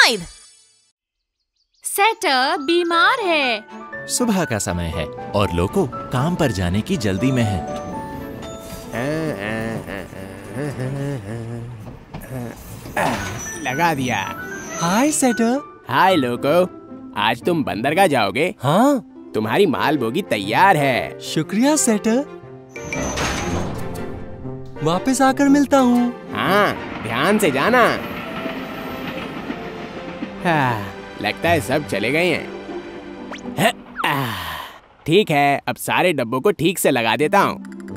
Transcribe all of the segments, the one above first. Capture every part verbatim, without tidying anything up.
Five. Shutter बीमार है। सुबह का समय है और लोको काम पर जाने की जल्दी में है। लगा दिया। हाय सेटर। हाय लोको, आज तुम बंदरगाह जाओगे? हाँ, तुम्हारी माल बोगी तैयार है। शुक्रिया सेटर। वापस आकर मिलता हूँ। हाँ, ध्यान से जाना। हाँ, लगता है सब चले गए हैं। ठीक है, अब सारे डब्बों को ठीक से लगा देता हूँ।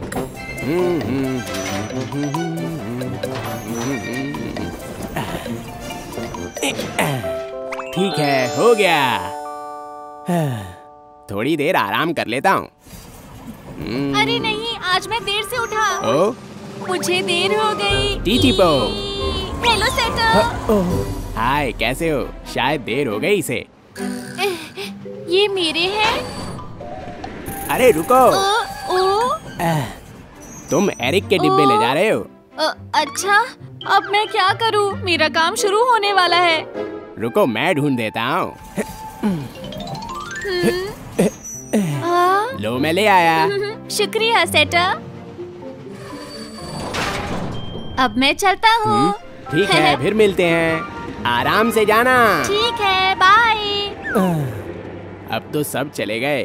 ठीक है, हो गया। थोड़ी देर आराम कर लेता हूँ। अरे नहीं, आज मैं देर से उठा। ओ? मुझे देर हो गई। टीटीपो। Hello shutter. हाय, कैसे हो? शायद देर हो गई इसे। ये मेरे हैं। अरे रुको। ओ, ओ? तुम एरिक के डिब्बे ले जा रहे हो? आ, अच्छा, अब मैं क्या करूं? मेरा काम शुरू होने वाला है। रुको, मैं ढूंढ देता हूँ। लो, मैं ले आया। शुक्रिया सेटर। अब मैं चलता हूँ। ठीक है, फिर मिलते हैं। आराम से जाना। ठीक है, बाय। अब तो सब चले गए।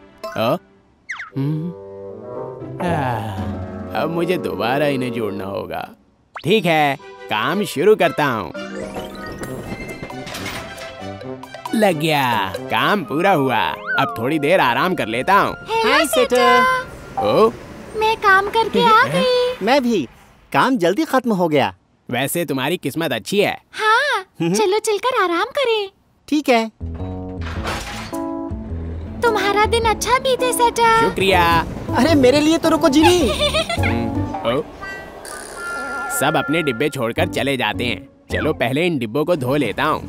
अब मुझे दोबारा इन्हें जोड़ना होगा। ठीक है, काम शुरू करता हूँ। लग गया, काम पूरा हुआ। अब थोड़ी देर आराम कर लेता हूँ। Hi Setter. ओ? मैं काम करके आ गई। मैं भी। काम जल्दी खत्म हो गया। वैसे तुम्हारी किस्मत अच्छी है। हाँ, चलो चलकर आराम करें। ठीक है। तुम्हारा दिन अच्छा बीते सेटर। शुक्रिया। अरे मेरे लिए तो रुको जिनी। ओ? सब अपने डिब्बे छोड़कर चले जाते हैं। चलो पहले इन डिब्बों को धो लेता हूँ।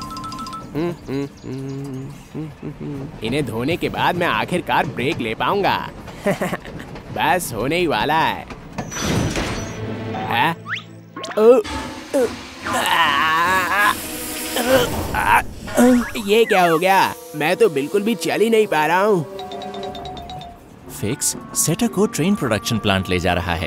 इन्हें धोने के बाद मैं आखिरकार ब्रेक ले पाऊंगा। बस होने ही वाला है। आ? ओ, ओ, आ, आ, आ, ये क्या हो गया? मैं तो बिल्कुल भी चल ही नहीं पा रहा हूँ। फिक्स सेटर को ट्रेन प्रोडक्शन प्लांट ले जा रहा है।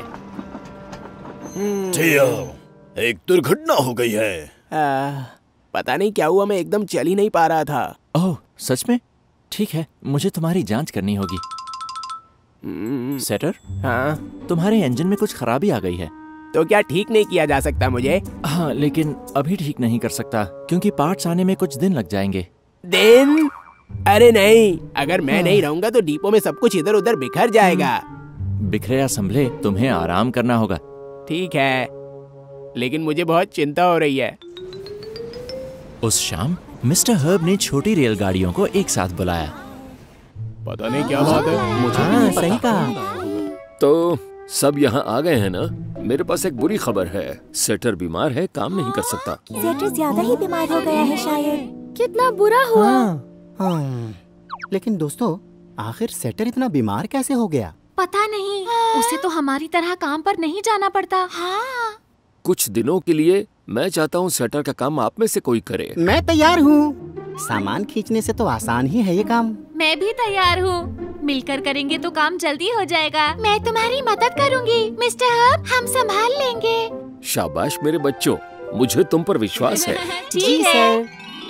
एक दुर्घटना हो गई है। आ, पता नहीं क्या हुआ, मैं एकदम चल ही नहीं पा रहा था। ओह, सच में? ठीक है, मुझे तुम्हारी जांच करनी होगी। सेटर? हाँ? तुम्हारे इंजन में कुछ खराबी आ गई है। तो क्या ठीक नहीं किया जा सकता मुझे? हाँ, लेकिन अभी ठीक नहीं कर सकता क्योंकि पार्ट्स आने में कुछ दिन लग जाएंगे। दिन? अरे नहीं, अगर मैं नहीं रहूंगा तो डिपो में सब कुछ इधर उधर बिखर जाएगा। बिखरे या संभले, तुम्हें आराम करना होगा। ठीक है, लेकिन मुझे बहुत चिंता हो रही है। उस शाम मिस्टर हर्ब ने छोटी रेलगाड़ियों को एक साथ बुलाया। पता नहीं क्या बात है। मुझे हाँ, सही कहा। तो सब यहाँ आ गए हैं ना? मेरे पास एक बुरी खबर है। सेटर बीमार है, काम नहीं कर सकता। सेटर ज्यादा ही बीमार हो गया है शायद। कितना बुरा हुआ। हाँ, हाँ। लेकिन दोस्तों, आखिर सेटर इतना बीमार कैसे हो गया? पता नहीं, उसे तो हमारी तरह काम पर नहीं जाना पड़ता। हाँ। कुछ दिनों के लिए मैं चाहता हूँ सेटर का काम आप में से कोई करे। मैं तैयार हूँ। सामान खींचने से तो आसान ही है ये काम। मैं भी तैयार हूँ। मिलकर करेंगे तो काम जल्दी हो जाएगा। मैं तुम्हारी मदद करूँगी मिस्टर हर्ब, हम संभाल लेंगे। शाबाश मेरे बच्चों, मुझे तुम पर विश्वास है। ठीक है।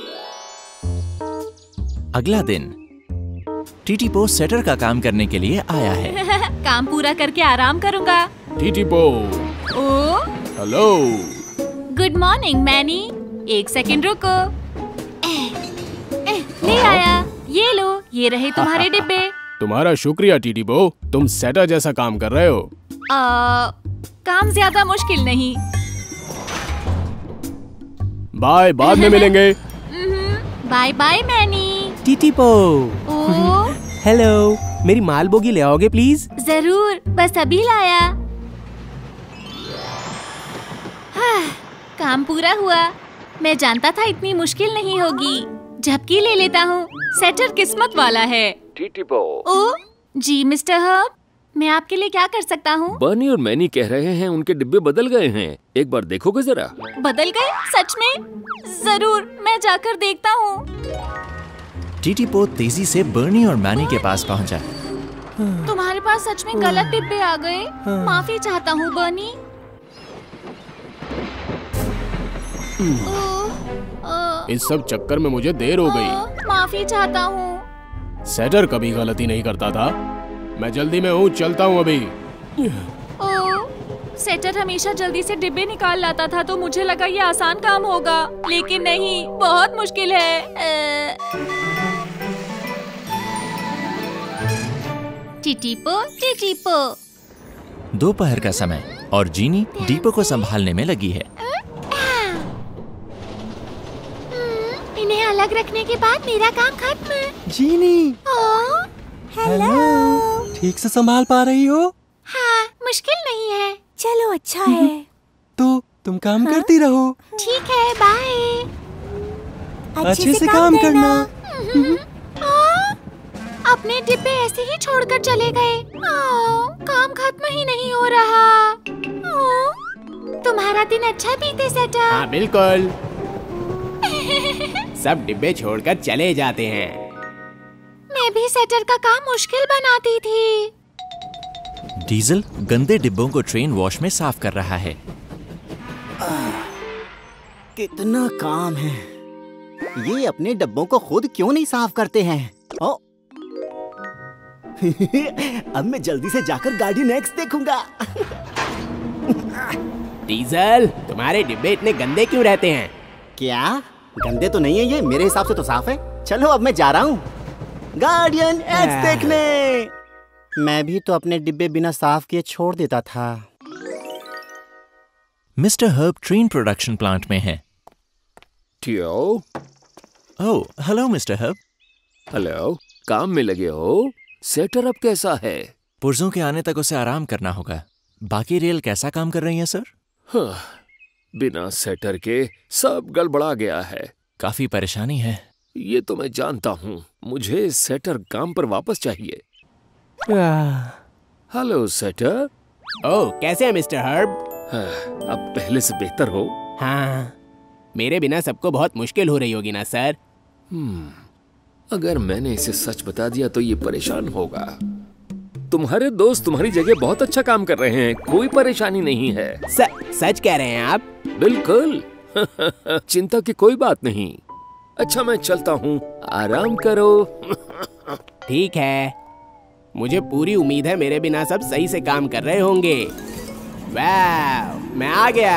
अगला दिन टीटीपो सेटर का काम करने के लिए आया है। काम पूरा करके आराम करूँगा। टीटीपो। ओ? हेलो। Good morning Manny. एक सेकंड रुको। एह, एह, ले आया। ये लो, ये रहे तुम्हारे डिब्बे। तुम्हारा शुक्रिया टीटीपो, तुम सेटर जैसा काम कर रहे हो। आ, काम ज्यादा मुश्किल नहीं। बाय, बाद में मिलेंगे। Bye bye Manny. टीटीपो। ओ? हेलो, मेरी माल बोगी ले आओगे प्लीज? जरूर, बस अभी लाया। हाँ, काम पूरा हुआ। मैं जानता था इतनी मुश्किल नहीं होगी। झपकी ले लेता हूँ। सेटर किस्मत वाला है। टीटीपो। ओ? जी मिस्टर हर्ब। मैं आपके लिए क्या कर सकता हूँ? बर्नी और मैनी कह रहे हैं उनके डिब्बे बदल गए हैं। एक बार देखोगे जरा? बदल गए? सच में? जरूर, मैं जाकर देखता हूँ। टीटीपो तेजी से बर्नी और मैनी के पास पहुंचा। तुम्हारे पास सच में गलत डिब्बे आ गए। माफी चाहता हूँ बर्नी। इस सब चक्कर में मुझे देर हो गई। माफी चाहता हूँ। सेटर कभी गलती नहीं करता था। मैं जल्दी में हूँ, चलता हूँ अभी। ओ, सेटर हमेशा जल्दी से डिब्बे निकाल लाता था तो मुझे लगा ये आसान काम होगा, लेकिन नहीं, बहुत मुश्किल है। टीटीपो, टीटीपो। दोपहर का समय और जीनी डीपो को संभालने में लगी है। इन्हें अलग रखने के बाद मेरा काम खत्म। Genie, hello. ठीक से संभाल पा रही हो? हाँ, मुश्किल नहीं है। चलो अच्छा है। तो तुम काम करती रहो। ठीक है, बाय। अच्छे से काम करना। अपने डिब्बे ऐसे ही छोड़कर चले गए। काम खत्म ही नहीं हो रहा। ओ, तुम्हारा दिन अच्छा बीते सेटर। हाँ बिल्कुल। सब डिब्बे छोड़कर चले जाते हैं। मैं भी सेटर का काम मुश्किल बनाती थी। डीजल गंदे डिब्बों को ट्रेन वॉश में साफ कर रहा है। कितना काम है। ये अपने डब्बों को खुद क्यों नहीं साफ करते हैं? ओ अब मैं जल्दी से जाकर गार्डियन एक्स देखूंगा। डीजल, तुम्हारे डिब्बे इतने गंदे क्यों रहते हैं? क्या गंदे तो नहीं है ये, मेरे हिसाब से तो साफ है। चलो अब मैं जा रहा हूँ गार्डियन एक्स देखने। मैं भी तो अपने डिब्बे बिना साफ किए छोड़ देता था। Mister Herb train production plant में है। टियो। Oh, hello mister Herb. Hello, काम में लगे हो? सेटर अब कैसा है? पुर्जों के आने तक उसे आराम करना होगा। बाकी रेल कैसा काम कर रही है सर? हाँ, बिना सेटर के सब गड़बड़ा गया है। काफी परेशानी है। ये तो मैं जानता हूँ। मुझे सेटर काम पर वापस चाहिए। Hello shutter. ओह, कैसे हैं मिस्टर हर्ब? हाँ, अब पहले से बेहतर हो? हाँ, मेरे बिना सबको बहुत मुश्किल हो रही होगी ना सर? हम्म, अगर मैंने इसे सच बता दिया तो ये परेशान होगा। तुम्हारे दोस्त तुम्हारी जगह बहुत अच्छा काम कर रहे हैं, कोई परेशानी नहीं है। स, सच कह रहे हैं आप? बिल्कुल। चिंता की कोई बात नहीं। अच्छा, मैं चलता हूँ, आराम करो। ठीक है, मुझे पूरी उम्मीद है मेरे बिना सब सही से काम कर रहे होंगे। वाह, मैं आ गया।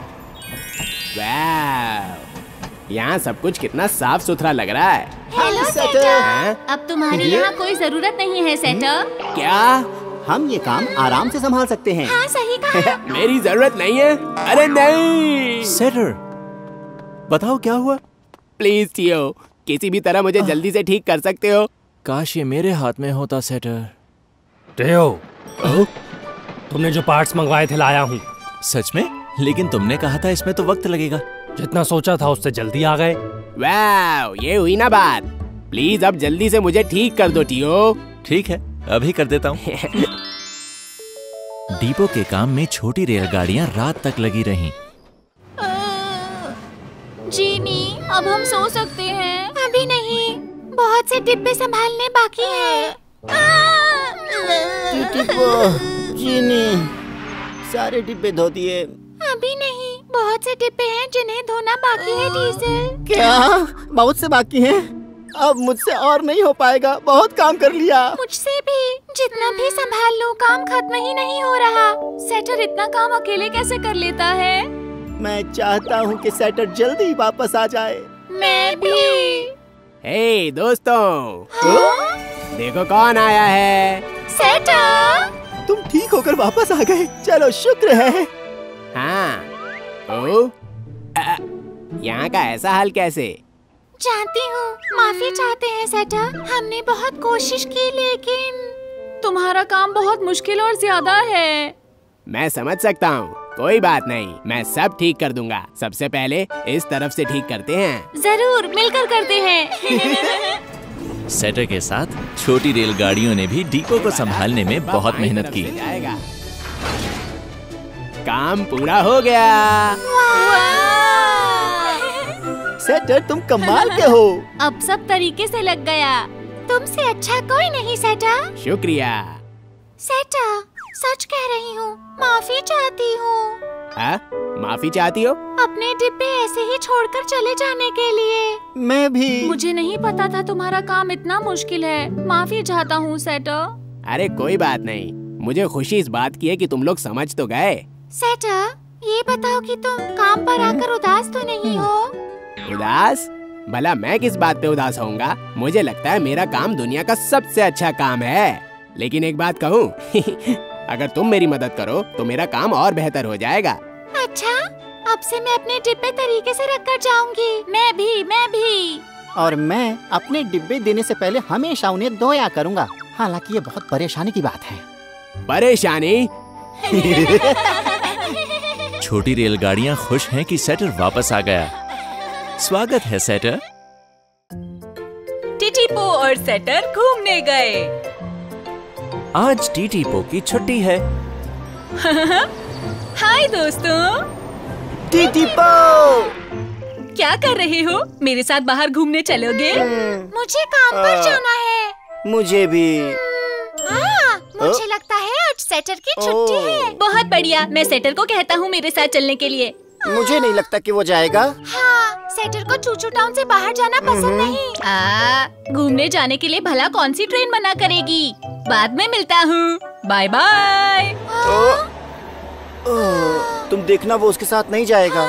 वाह, यहाँ सब कुछ कितना साफ सुथरा लग रहा है। Hello Setter. अब तुम्हारी यहाँ कोई जरूरत नहीं है सेटर। क्या? हम ये काम आराम से संभाल सकते हैं। हाँ, सही कहा। मेरी जरूरत नहीं है। अरे नहीं। सेटर, बताओ क्या हुआ? प्लीज टियो, किसी भी तरह मुझे जल्दी से ठीक कर सकते हो? काश ये मेरे हाथ में होता सेटर। टेओ, तुमने जो पार्ट्स मंगवाए थे लाया हूँ। सच में? लेकिन तुमने कहा था इसमें तो वक्त लगेगा। जितना सोचा था उससे जल्दी आ गए। वाह, ये हुई ना बात। प्लीज अब जल्दी से मुझे ठीक कर दो टियो। ठीक है, अभी कर देता हूँ। डिपो के काम में छोटी रेलगाड़ियाँ रात तक लगी रहीं। जीनी, अब हम सो सकते हैं? अभी नहीं, बहुत से डिब्बे संभालने बाकी हैं। जीनी, सारे डिब्बे धो दिए। अभी नहीं, बहुत से डिब्बे हैं जिन्हें धोना बाकी है डीजल। क्या? बहुत से बाकी हैं? अब मुझसे और नहीं हो पाएगा, बहुत काम कर लिया। मुझसे भी, जितना भी संभाल लो काम खत्म ही नहीं हो रहा। सेटर इतना काम अकेले कैसे कर लेता है? मैं चाहता हूँ कि सेटर जल्दी वापस आ जाए। मैं भी। हे दोस्तों, हाँ? देखो कौन आया है। सेटर, तुम ठीक होकर वापस आ गए, चलो शुक्र है। हाँ। ओ, आ, यहाँ का ऐसा हाल कैसे? जानती हूँ, माफी चाहते हैं सेटर। हमने बहुत कोशिश की लेकिन तुम्हारा काम बहुत मुश्किल और ज्यादा है। मैं समझ सकता हूँ, कोई बात नहीं, मैं सब ठीक कर दूंगा। सबसे पहले इस तरफ से ठीक करते हैं। जरूर, मिलकर करते हैं। सेटर के साथ छोटी रेलगाड़ियों ने भी डिपो को संभालने में बहुत मेहनत की। काम पूरा हो गया। सेटर तुम कमाल के हो। अब सब तरीके से लग गया। तुमसे अच्छा कोई नहीं सेटर। शुक्रिया। सेटर, सच कह रही हूँ, माफी चाहती हूँ। हाँ? माफी चाहती हो? अपने डिब्बे ऐसे ही छोड़कर चले जाने के लिए। मैं भी। मुझे नहीं पता था तुम्हारा काम इतना मुश्किल है। माफी चाहता हूँ सेटर। अरे कोई बात नहीं, मुझे खुशी इस बात की है कि तुम लोग समझ तो गए। सेटर, ये बताओ कि तुम काम पर आकर उदास तो नहीं हो? उदास? भला मैं किस बात पे उदास होऊंगा? मुझे लगता है मेरा काम दुनिया का सबसे अच्छा काम है। लेकिन एक बात कहूँ अगर तुम मेरी मदद करो तो मेरा काम और बेहतर हो जाएगा। अच्छा, अब से मैं अपने डिब्बे तरीके से रख कर जाऊंगी। मैं भी, मैं भी। और मैं अपने डिब्बे देने से पहले हमेशा उन्हें धोया करूँगा। हालांकि ये बहुत परेशानी की बात है। परेशानी? छोटी रेलगाड़ियां खुश हैं कि सेटर वापस आ गया। स्वागत है सेटर। टिटिपो और सेटर घूमने गए। आज टिटिपो की छुट्टी है। हाय दोस्तों। टिटिपो! क्या कर रहे हो? मेरे साथ बाहर घूमने चलोगे? मुझे काम पर जाना है। मुझे भी। हाँ, मुझे लगता है आज सेटर की छुट्टी है। बहुत बढ़िया, मैं सेटर को कहता हूँ मेरे साथ चलने के लिए। मुझे नहीं लगता कि वो जाएगा। हाँ, सेटर को चूचू टाउन से बाहर जाना पसंद नहीं। आ, घूमने जाने के लिए भला कौन सी ट्रेन मना करेगी? बाद में मिलता हूँ। Bye bye. तुम देखना, वो उसके साथ नहीं जाएगा।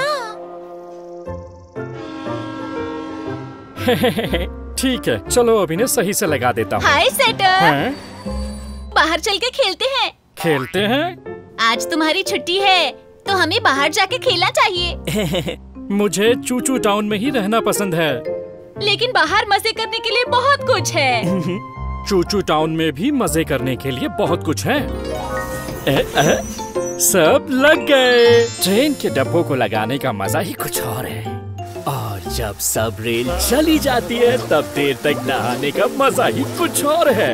ठीक है, चलो अभी ने सही से लगा देता हूँ। Hi Setter. हैं? बाहर चल के खेलते हैं। खेलते हैं? आज तुम्हारी छुट्टी है तो हमें बाहर जाके खेलना चाहिए। मुझे चूचू टाउन में ही रहना पसंद है। लेकिन बाहर मजे करने के लिए बहुत कुछ है। चूचू टाउन में भी मजे करने के लिए बहुत कुछ है। ए, ए, सब लग गए। ट्रेन के डब्बों को लगाने का मजा ही कुछ और है। और जब सब रेल चली जाती है तब देर तक नहाने का मजा ही कुछ और है।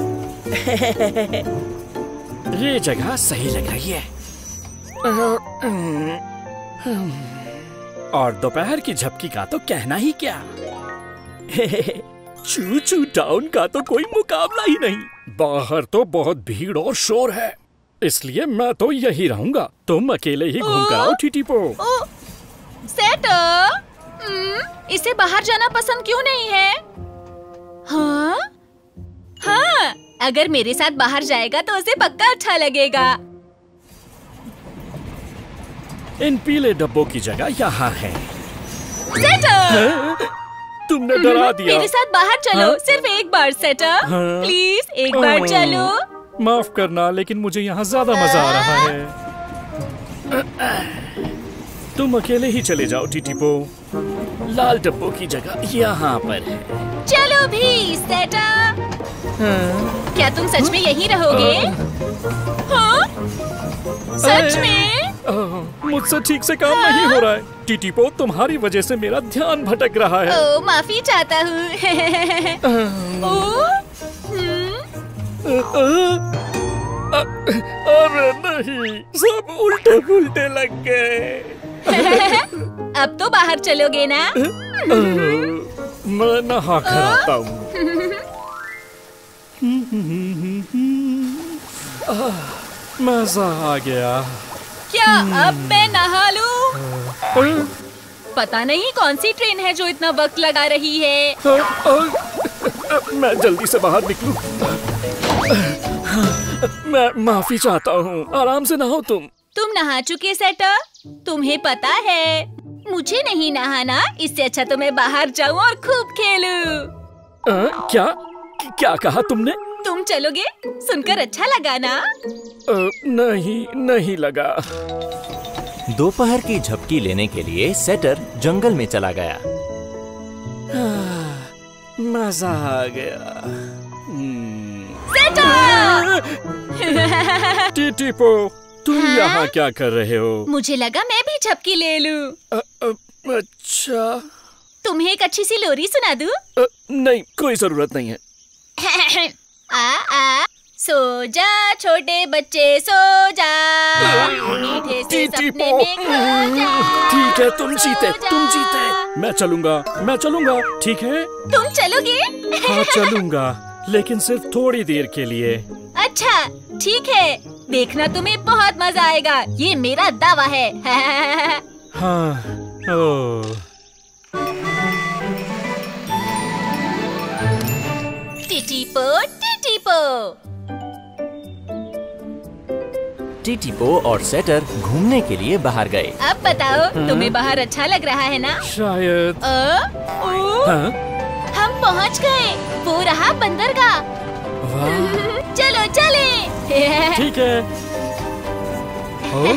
ये जगह सही लग रही है। और दोपहर की झपकी का तो कहना ही क्या। चूचू टाउन का तो कोई मुकाबला ही नहीं। बाहर तो बहुत भीड़ और शोर है, इसलिए मैं तो यही रहूंगा। तुम अकेले ही घूम कर आओ टिटिपो। सेटर, इसे बाहर जाना पसंद क्यों नहीं है? हाँ? हाँ, अगर मेरे साथ बाहर जाएगा तो उसे पक्का अच्छा लगेगा। इन पीले डब्बों की जगह यहाँ है। सेटर! तुमने डरा दिया। मेरे साथ बाहर चलो। हाँ? सिर्फ एक बार सेटर। हाँ? प्लीज एक बार चलो। माफ करना, लेकिन मुझे यहाँ ज्यादा मजा आ रहा है। तुम अकेले ही चले जाओ टिटिपो। लाल डब्बों की जगह यहाँ पर है। चलो भी सेटर। हाँ? क्या तुम सच में यहीं रहोगे? हाँ? सच में? मुझसे ठीक से काम नहीं हो रहा है। टिटिपो, तुम्हारी वजह से मेरा ध्यान भटक रहा है। ओ, माफी चाहता हूँ। ओ, अरे नहीं, सब उल्टे पुल्टे लग गए। अब तो बाहर चलोगे ना? मैं नहा कर आता हूँ। मजा आ गया। क्या अब मैं नहा लूं? पता नहीं कौन सी ट्रेन है जो इतना वक्त लगा रही है। मैं जल्दी से बाहर निकलूं। मैं माफी चाहता हूँ, आराम से नहाओ तुम। तुम नहा चुके सेटर? तुम्हें पता है मुझे नहीं नहाना, इससे अच्छा तो मैं बाहर जाऊँ और खूब खेलूं। क्या क्या कहा तुमने? तुम चलोगे? सुनकर अच्छा लगा ना? आ, नहीं नहीं लगा। दोपहर की झपकी लेने के लिए सेटर जंगल में चला गया। मजा आ गया। सेटर! टिटिपो, तुम हाँ? यहाँ क्या कर रहे हो? मुझे लगा मैं भी झपकी ले लूं। अ, अ, अच्छा। तुम्हें एक अच्छी सी लोरी सुना दूं? अ, नहीं, कोई जरूरत नहीं है। आ आ सो जा छोटे बच्चे सो जा, मीठे से सपने में खो जा। ठीक है, तुम जीते, तुम जीते। मैं चलूंगा, मैं चलूंगा, ठीक है? तुम चलोगे? हाँ चलूंगा, लेकिन सिर्फ थोड़ी देर के लिए। अच्छा ठीक है, देखना तुम्हें बहुत मजा आएगा, ये मेरा दावा है। हाँ, ओ। टिटिपो टिटिपो। टीटीपो और सेटर घूमने के लिए बाहर गए। अब बताओ, तुम्हें बाहर अच्छा लग रहा है ना? शायद। अ, ओ, हाँ? हम पहुंच गए, वो रहा बंदरगाह। वाह, चलो चले। ठीक है। ओ?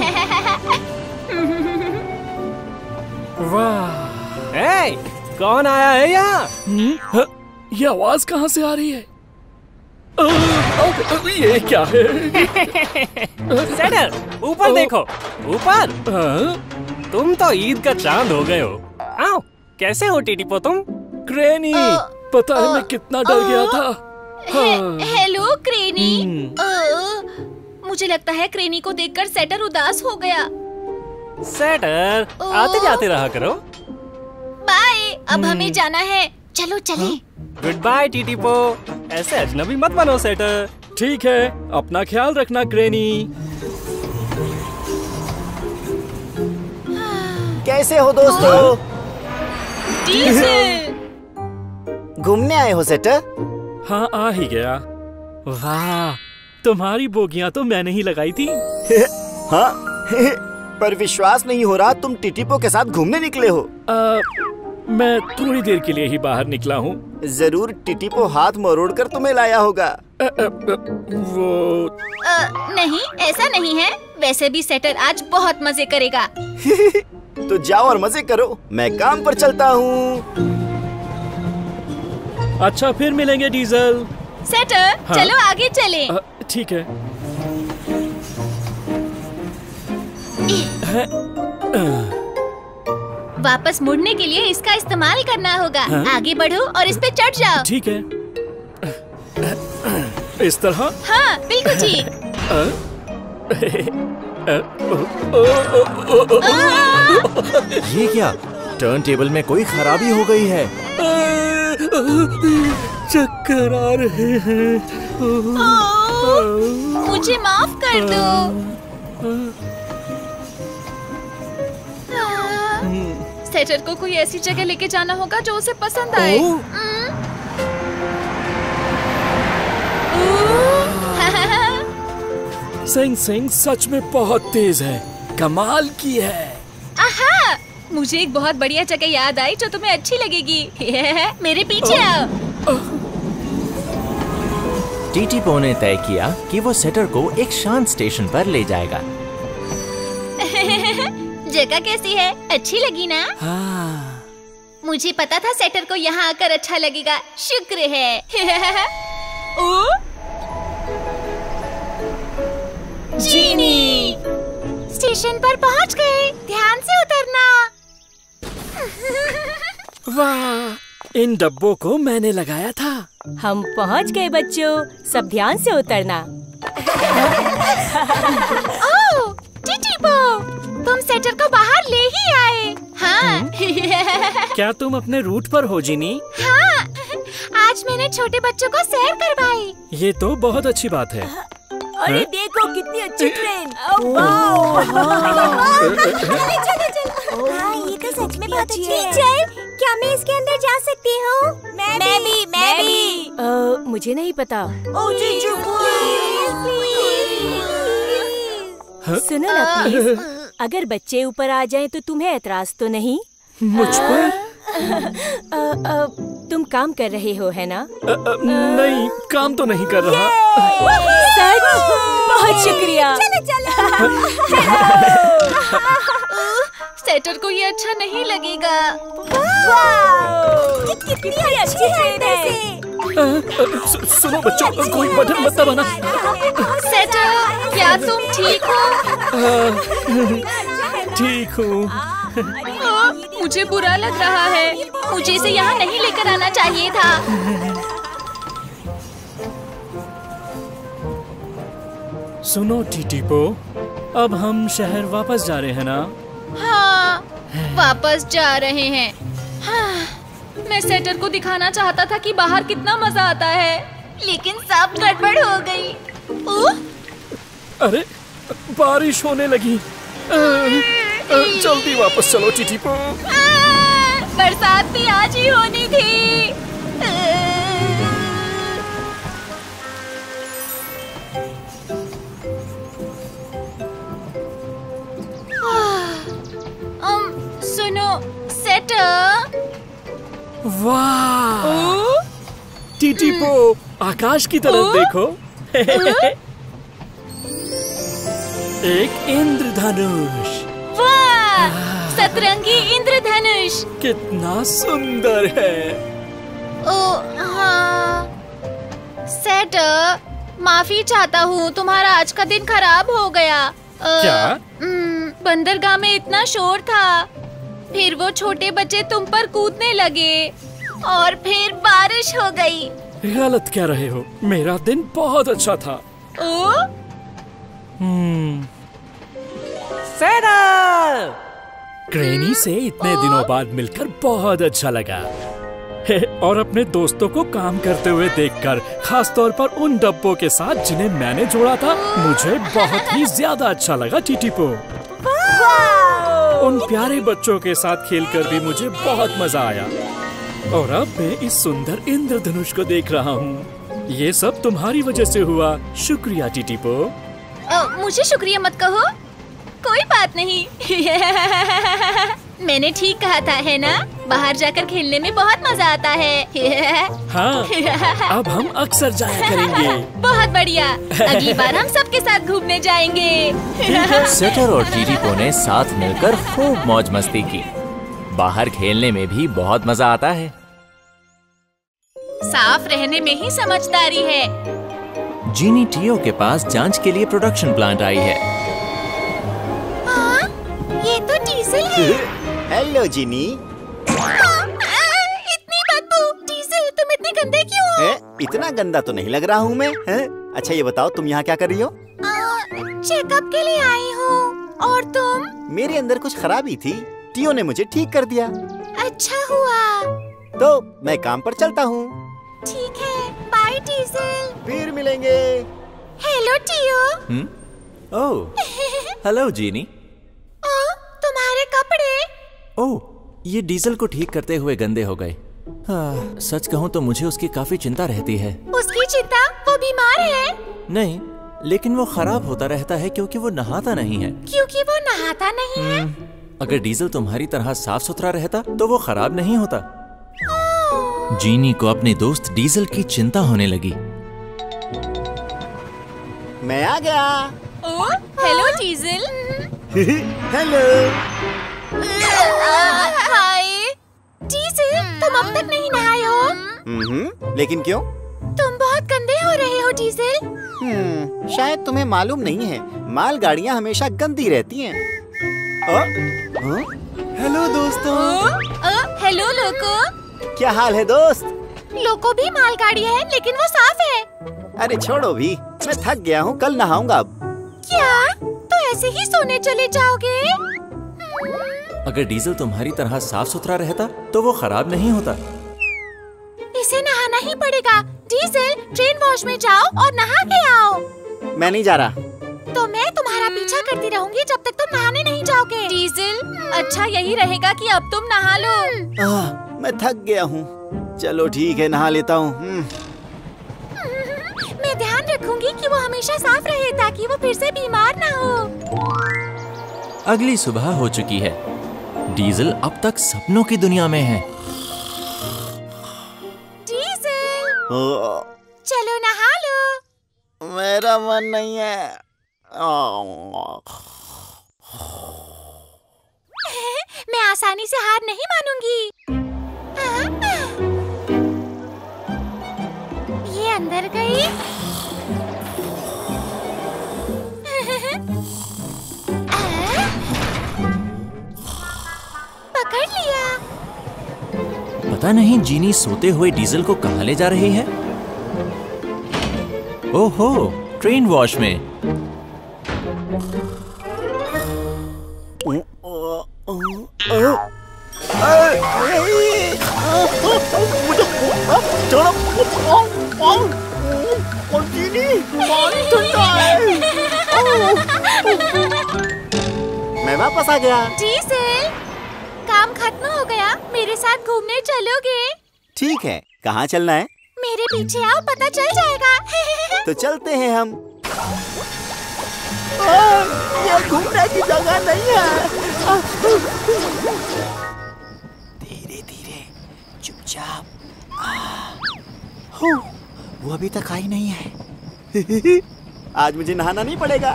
वाह, ए, कौन आया है यहाँ? हम्म, हाँ, ये आवाज कहाँ से आ रही है? अ, अ, ये क्या है? सेटर, ऊपर देखो, ऊपर। हाँ? तुम तो ईद का चांद हो गए हो। आओ, कैसे हो टीटीपो तुम? क्रेनी, पता है मैं कितना डर गया था। हाँ। हेलो क्रेनी। हम्म। अ, मुझे लगता है क्रेनी को देखकर सेटर उदास हो गया। सेटर, आते जाते रहा करो। बाय, अब हमें जाना है, चलो चले। गुड बाय टीटीपो, ऐसे अजनबी मत बनो सेटर। ठीक है, अपना ख्याल रखना क्रेनी। कैसे हो दोस्तों? डीजल। घूमने आए हो सेटर? हाँ, आ ही गया। वाह, तुम्हारी बोगियां तो मैंने ही लगाई थी। हाँ, पर विश्वास नहीं हो रहा तुम टिटिपो के साथ घूमने निकले हो। आ, मैं थोड़ी देर के लिए ही बाहर निकला हूँ। जरूर टिटिपो हाथ मरोड़ कर तुम्हें लाया होगा। अ, अ, अ, वो अ, नहीं, ऐसा नहीं है, वैसे भी सेटर आज बहुत मजे करेगा। तो जाओ और मजे करो, मैं काम पर चलता हूँ। अच्छा, फिर मिलेंगे डीजल। सेटर, हाँ? चलो आगे चले। अ, ठीक है। है, अ, वापस मुड़ने के लिए इसका इस्तेमाल करना होगा। हाँ? आगे बढ़ो और इस पे चढ़ जाओ। ठीक है। इस तरह। हाँ, बिल्कुल ठीक। अ, अ, ओ, ओ, ओ, ओ, ओ, ये क्या? टर्न टेबल में कोई खराबी हो गई है। चक्कर आ रहे हैं। ओह, मुझे माफ कर दो। सेटर को कोई ऐसी जगह लेके जाना होगा जो उसे पसंद आए। हम्म। ओह। सिंग सिंग सच में बहुत तेज है, कमाल की है। आहा, मुझे एक बहुत बढ़िया जगह याद आई जो तुम्हें अच्छी लगेगी। मेरे पीछे आओ। टीटीपो ने तय किया कि वो सेटर को एक शांत स्टेशन पर ले जाएगा। जगह कैसी है? अच्छी लगी ना? हाँ। मुझे पता था सेटर को यहाँ आकर अच्छा लगेगा, शुक्र है। ओ? जीनी, स्टेशन पर पहुँच गए, ध्यान से उतरना। वाह, इन डब्बों को मैंने लगाया था। हम पहुंच गए बच्चों, सब ध्यान से उतरना। ओह, टिटिपो, तुम सेटर को बाहर ले ही आए। हाँ। क्या तुम अपने रूट पर हो जीनी? हाँ, आज मैंने छोटे बच्चों को सैर करवाई। ये तो बहुत अच्छी बात है। अरे हाँ? देखो कितनी अच्छी ट्रेन। ये तो सच में बहुत अच्छी है। टीचर, क्या मैं इसके अंदर जा सकती हूँ? मैं भी, मैं भी। अ, मुझे नहीं पता। ओ टीचर प्लीज। सुनो ना प्लीज, अगर बच्चे ऊपर आ जाएं तो तुम्हें एतराज तो नहीं? मुझ पर? अ, अ, तुम काम कर रहे हो है ना? अ, अ, नहीं, काम तो नहीं कर रहा। सच? बहुत शुक्रिया। चलो चलो। सेटर को ये अच्छा नहीं लगेगा। वाह, कितनी अच्छी ट्रेन है। अ, अ, सु, सुनो बच्चों, कोई बटन मत दबाना। सेटर, क्या तुम ठीक हो? ठीक हूँ। मुझे बुरा लग रहा है। मुझे इसे यहाँ नहीं लेकर आना चाहिए था। सुनो टीटीपो, अब हम शहर वापस जा रहे हैं ना? हाँ, वापस जा रहे हैं। हाँ, मैं सेटर को दिखाना चाहता था कि बाहर कितना मजा आता है, लेकिन सब गड़बड़ हो गई। ओह! अरे, बारिश होने लगी। आ, आ, जल्दी वापस चलो टीटीपो। बरसात भी आज ही होनी थी। um, सुनो सेटर। वाह! टीटीपो, आकाश की तरफ देखो। एक इंद्रधनुष। वाह! सतरंगी इंद्रधनुष कितना सुंदर है। ओ हाँ। सेटर, माफी चाहता हूँ, तुम्हारा आज का दिन खराब हो गया। आ, क्या? बंदरगाह में इतना शोर था, फिर वो छोटे बच्चे तुम पर कूदने लगे और फिर बारिश हो गई। गलत कह रहे हो, मेरा दिन बहुत अच्छा था। ओ? हम्म। सेटर! ग्रैनी से इतने दिनों बाद मिलकर बहुत अच्छा लगा। और अपने दोस्तों को काम करते हुए देखकर, खास तौर पर उन डब्बों के साथ जिन्हें मैंने जोड़ा था, मुझे बहुत ही ज्यादा अच्छा लगा टीटीपो। उन प्यारे बच्चों के साथ खेलकर भी मुझे बहुत मजा आया। और अब मैं इस सुंदर इंद्रधनुष को देख रहा हूँ। ये सब तुम्हारी वजह से हुआ। शुक्रिया टीटीपो। मुझे शुक्रिया मत कहो, कोई बात नहीं। मैंने ठीक कहा था, है ना? बाहर जाकर खेलने में बहुत मजा आता है। हाँ, अब हम अक्सर जाया करेंगे। बहुत बढ़िया, अगली बार हम सबके साथ घूमने जाएंगे। सेटर और टीटीपो ने साथ मिलकर खूब मौज मस्ती की। बाहर खेलने में भी बहुत मजा आता है। साफ रहने में ही समझदारी है। जीनी टियो के पास जांच के लिए प्रोडक्शन प्लांट आई है। हाँ, ये तो डीजल है। Hello Genie. हाँ, इतनी बदबू। डीजल, तुम इतने गंदे क्यों हो? है? इतना गंदा तो नहीं लग रहा हूँ मैं। है? अच्छा ये बताओ, तुम यहाँ क्या कर रही हो? चेकअप के लिए आई हूँ। और तुम? मेरे अंदर कुछ खराबी थी, टियो ने मुझे ठीक कर दिया। अच्छा हुआ। तो मैं काम पर चलता हूँ। ठीक है, बाय डीजल। फिर मिलेंगे। हेलो टियो। हम्म? ओह, हेलो जीनी। ओ, तुम्हारे कपड़े। ओह, ये डीजल को ठीक करते हुए गंदे हो गए। हाँ, सच कहूँ तो मुझे उसकी काफी चिंता रहती है। उसकी चिंता? वो बीमार है? नहीं, लेकिन वो खराब होता रहता है क्योंकि वो नहाता नहीं है। क्योंकि वो नहाता नहीं है? अगर डीजल तुम्हारी तरह साफ सुथरा रहता तो वो खराब नहीं होता। जीनी को अपने दोस्त डीजल की चिंता होने लगी। मैं आ गया। ओ, hello Diesel. Hello. Hi Diesel, तुम अब तक नहीं नहाए हो? हम्म, लेकिन क्यों? तुम बहुत गंदे हो रहे हो डीजल। हम्म, शायद तुम्हें मालूम नहीं है, मालगाड़ियाँ हमेशा गंदी रहती हैं। आ, हाँ? हेलो दोस्तों। ओ, हेलो लोको। क्या हाल है दोस्त? लोको भी मालगाड़ी है, लेकिन वो साफ है। अरे छोड़ो भी, मैं थक गया हूँ, कल नहाऊंगा अब। क्या? तो ऐसे ही सोने चले जाओगे? अगर डीजल तुम्हारी तरह साफ सुथरा रहता तो वो खराब नहीं होता। इसे नहाना ही पड़ेगा। डीजल, ट्रेन वॉश में जाओ और नहा के आओ। मैं नहीं जा रहा। तो मैं तुम्हारा पीछा करती रहूंगी जब तक तुम नहाने नहीं जाओगे। डीजल, अच्छा यही रहेगा कि अब तुम नहा लो। आह, मैं थक गया हूँ। चलो ठीक है, नहा लेता हूँ। मैं ध्यान रखूंगी कि वो हमेशा साफ रहे ताकि वो फिर से बीमार ना हो। अगली सुबह हो चुकी है। डीजल अब तक सपनों की दुनिया में है। डीजल, ओ, चलो नहा लो। मेरा मन नहीं है। मैं आसानी से हार नहीं मानूंगी। ये अंदर गई। पकड़ लिया। पता नहीं जीनी सोते हुए डीजल को कहाँ ले जा रही है। ओहो, ट्रेन वॉश में। मैं वापस आ गया। डीजल, काम खत्म हो गया, मेरे साथ घूमने चलोगे? ठीक है, कहाँ चलना है? मेरे पीछे आओ, पता चल जाएगा। तो चलते हैं हम। आ, ये घूमने की जगह नहीं है। धीरे धीरे, चुपचाप। वो अभी तक आई नहीं है। आज मुझे नहाना नहीं पड़ेगा।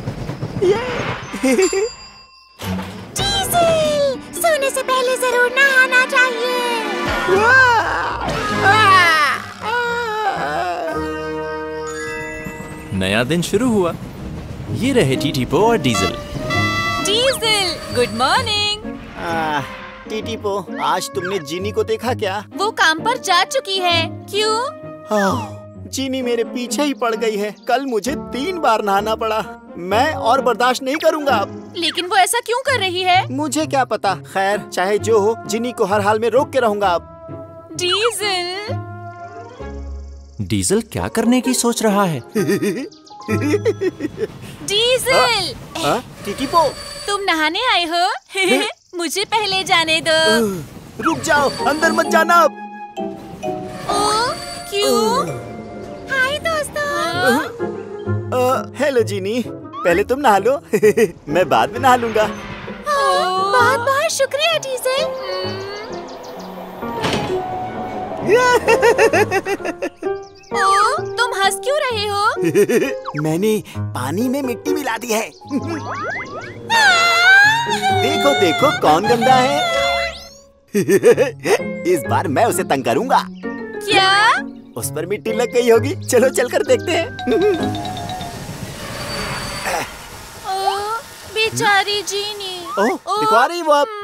डीजल, सोने से पहले जरूर नहाना चाहिए। नया दिन शुरू हुआ। ये रहे टीटीपो और डीजल। Diesel, good morning. टीटीपो, आज तुमने जीनी को देखा क्या? वो काम पर जा चुकी है। क्यों? जीनी मेरे पीछे ही पड़ गई है। कल मुझे तीन बार नहाना पड़ा। मैं और बर्दाश्त नहीं करूंगा अब। लेकिन वो ऐसा क्यों कर रही है? मुझे क्या पता। खैर, चाहे जो हो, जीनी को हर हाल में रोक के रहूंगा अब। डीजल, डीजल क्या करने की सोच रहा है? डीजल, टीटीपो, तुम नहाने आए हो? मुझे पहले जाने दो। रुक जाओ, अंदर मत जाना अब। ओ, क्यों? हाय दोस्तों। हेलो जीनी, पहले तुम नहा लो। मैं बाद में नहा लूंगा। बहुत बहुत शुक्रिया डीजल। ओ, तुम हंस क्यों रहे हो? मैंने पानी में मिट्टी मिला दी है। देखो देखो कौन गंदा है। इस बार मैं उसे तंग करूंगा। क्या? उस पर मिट्टी लग गई होगी। चलो चलकर देखते हैं। ओ, बेचारी जीनी। ओह, देखो आ रही वो अब।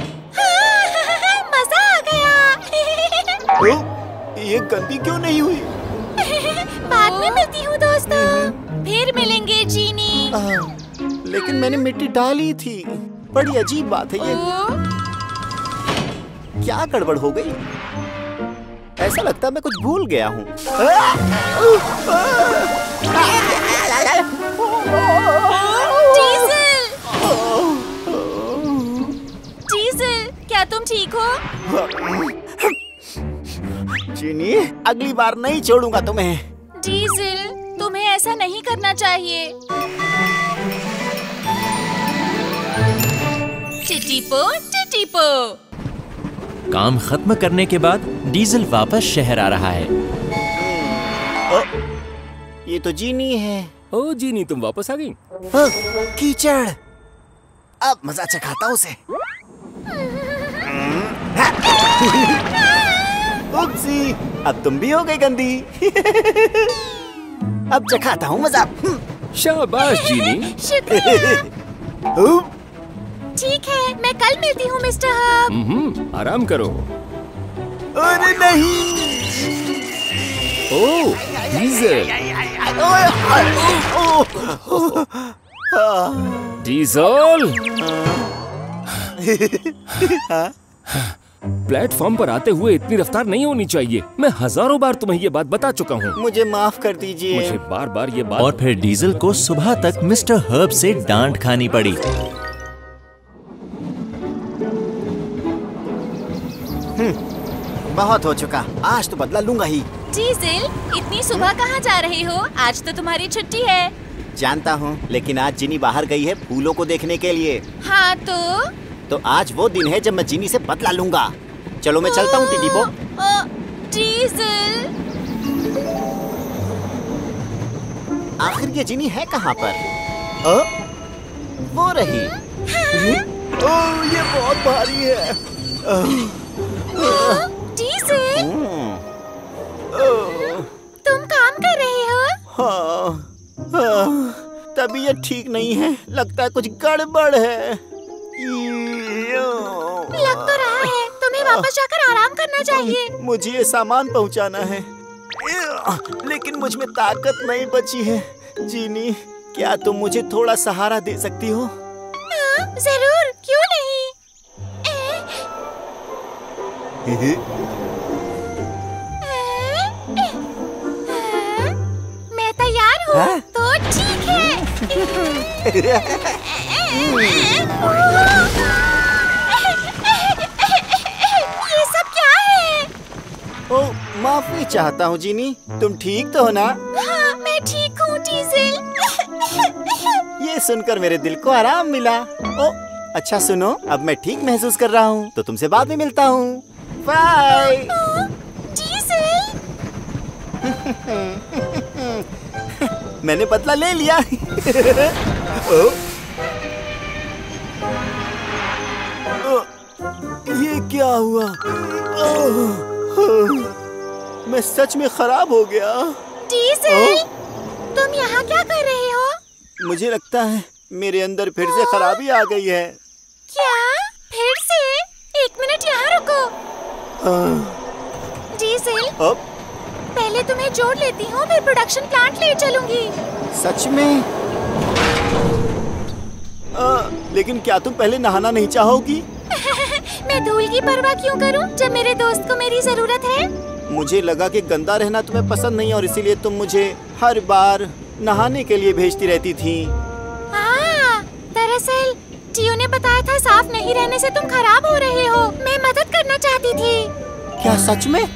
मजा आ गया। ओह, ये गंदी क्यों नहीं हुई? बाद में मिलती हूँ दोस्तों। फिर मिलेंगे जीनी। आ, लेकिन मैंने मिट्टी डाली थी। बड़ी अजीब बात है ये। ओ, क्या गड़बड़ हो गई? ऐसा लगता है मैं कुछ भूल गया हूँ। डीजल, डीजल, क्या तुम ठीक हो? जीनी, अगली बार नहीं छोड़ूंगा तुम्हें। डीजल, तुम्हें ऐसा नहीं करना चाहिए। टिटीपो, टिटीपो। काम खत्म करने के बाद डीजल वापस शहर आ रहा है। ओ, ये तो जीनी है। ओ जीनी, तुम वापस आ गई। हाँ, कीचड़। अब मजा चखाता उसे। उपसी, अब तुम भी हो गई गंदी। अब चखाता हूँ मजा। शाबाश जीनी। शुक्रिया। ठीक है, मैं कल मिलती हूँ मिस्टर हब। हम्म, आराम करो। अरे नहीं। ओ, डीजल। डीजल। प्लेटफॉर्म पर आते हुए इतनी रफ्तार नहीं होनी चाहिए। मैं हजारों बार तुम्हें ये बात बता चुका हूँ। मुझे माफ कर दीजिए। मुझे बार बार ये बात। और फिर डीजल को सुबह तक मिस्टर हर्ब से डांट खानी पड़ी। बहुत हो चुका, आज तो बदला लूंगा ही। डीजल, इतनी सुबह कहाँ जा रहे हो? आज तो तुम्हारी छुट्टी है। जानता हूँ, लेकिन आज जिनी बाहर गई है फूलों को देखने के लिए। हाँ तो? तो आज वो दिन है जब मैं जिनी से बदला लूंगा। चलो मैं चलता हूँ टीटीपो। डीजल, आखिर ये जिनी है कहाँ पर? ओ, वो रही। ओ, ये बहुत भारी है। डीजल, तुम काम कर रहे हो? हाँ, हाँ, तबीयत ठीक नहीं है। लगता है कुछ गड़बड़ है। लग तो रहा वापस जाकर आराम करना चाहिए। मुझे ये सामान पहुंचाना है, लेकिन मुझ में ताकत नहीं बची है। जीनी, क्या तुम मुझे थोड़ा सहारा दे सकती हो? हाँ, जरूर, क्यों नहीं। मैं तैयार हूँ। हाँ? तो ठीक है। ये सब क्या है? ओ, माफी चाहता हूँ जीनी, तुम ठीक तो हो ना? हाँ, मैं ठीक हूँ डीजल। ये सुनकर मेरे दिल को आराम मिला। ओ, अच्छा सुनो, अब मैं ठीक महसूस कर रहा हूँ, तो तुमसे बाद में मिलता हूँ। बाय। डीजल। मैंने बदला ले लिया। ओ, ओ, ये क्या हुआ? ओ, मैं सच में खराब हो गया। डीजल, तुम यहाँ क्या कर रहे हो? मुझे लगता है मेरे अंदर फिर से खराबी आ गई है। क्या? फिर से? एक मिनट यहाँ रुको। डीजल, अब पहले तुम्हें जोड़ लेती हूँ, फिर प्रोडक्शन प्लांट ले चलूंगी। सच में? आ, लेकिन क्या तुम पहले नहाना नहीं चाहोगी? मैं धूल की परवाह क्यों करूं, जब मेरे दोस्त को मेरी जरूरत है। मुझे लगा कि गंदा रहना तुम्हें पसंद नहीं और इसीलिए तुम मुझे हर बार नहाने के लिए भेजती रहती थी। हाँ, दरअसल टियो ने बताया था साफ नहीं रहने से तुम खराब हो रहे हो। मैं मदद करना चाहती थी। क्या सच में?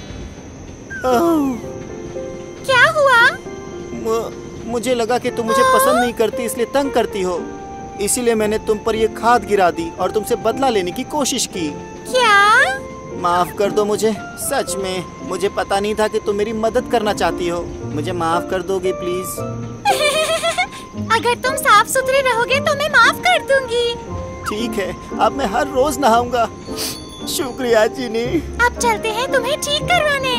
क्या हुआ? म, मुझे लगा कि तुम मुझे पसंद नहीं करती, इसलिए तंग करती हो। इसीलिए मैंने तुम पर ये खाद गिरा दी और तुमसे बदला लेने की कोशिश की। क्या? माफ कर दो मुझे, सच में मुझे पता नहीं था कि तुम मेरी मदद करना चाहती हो। मुझे माफ कर दोगे प्लीज? अगर तुम साफ सुथरे रहोगे तो मैं माफ कर दूंगी। ठीक है, अब मैं हर रोज नहाऊंगा। शुक्रिया जीनी। अब चलते हैं तुम्हें ठीक करवाने।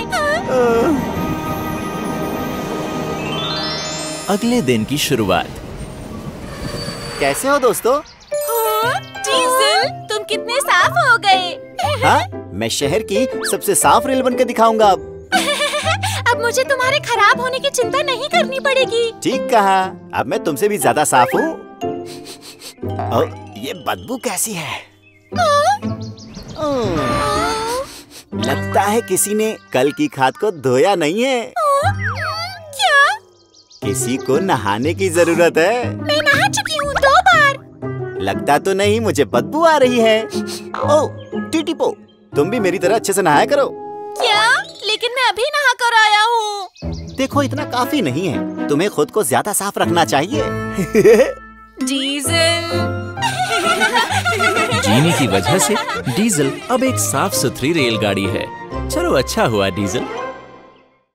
अगले दिन की शुरुआत। कैसे हो दोस्तों? डीजल, तुम कितने साफ हो गए। हाँ, मैं शहर की सबसे साफ रेल बनकर दिखाऊंगा अब। अब मुझे तुम्हारे खराब होने की चिंता नहीं करनी पड़ेगी। ठीक कहा, अब मैं तुमसे भी ज्यादा साफ हूँ। ये बदबू कैसी है? लगता है किसी ने कल की खाद को धोया नहीं है। क्या? किसी को नहाने की जरूरत है। मैं नहा चुकी हूँ दो बार। लगता तो नहीं, मुझे बदबू आ रही है। ओ, टीटीपो, तुम भी मेरी तरह अच्छे से नहाया करो। क्या? लेकिन मैं अभी नहा कर आया हूँ। देखो, इतना काफी नहीं है, तुम्हें खुद को ज्यादा साफ रखना चाहिए। डीजल। जीनी की वजह से डीजल अब एक साफ सुथरी रेलगाड़ी है। चलो, अच्छा हुआ डीजल।